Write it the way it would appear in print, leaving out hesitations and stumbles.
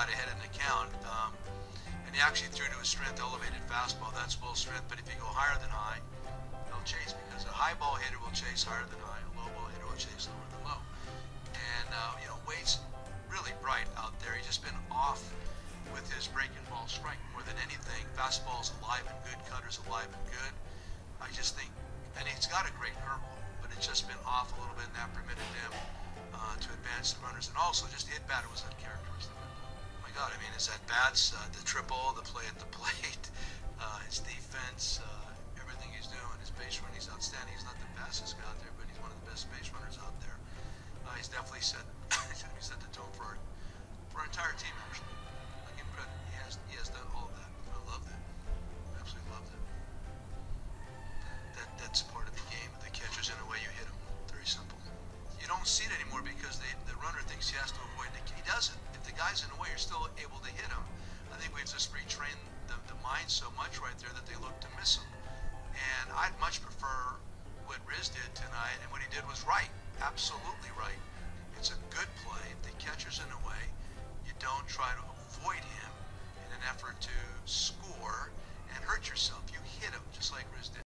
got ahead in the count. And he actually threw to his strength elevated fastball. That's Will's strength. But if you go higher than high, he'll chase, because a high ball hitter will chase higher than high. A low ball hitter will chase lower than low. And Wade's really bright out there. He's just been off with his breaking ball strike more than anything. Fastball's alive and good. Cutter's alive and good. I just think, and he's got a great curveball, but it's just been off a little bit, and that permitted them to advance the runners. And also, just hit batter was uncharacteristic. Oh my God, I mean, his at-bats, the triple, the play at the plate, his defense, everything he's doing, his base running, he's outstanding. He's not the fastest guy out there, but he's one of the best base runners out there. He's definitely set the tone for our entire team, actually. I give him credit. He has done all of that. I love that. Absolutely love that. That's part of the game. The catcher's in a way, you hit him. Very simple. You don't see it anymore because the runner thinks he has to avoid it. He doesn't. If the guy's in the way, you're still able to hit him. I think we've just retrained the mind so much right there that they look to miss him. And I'd much prefer what Riz did tonight, and what he did was right. Absolutely right. It's a good play. If the catcher's in the way, you don't try to avoid him in an effort to score and hurt yourself. You hit him just like Riz did.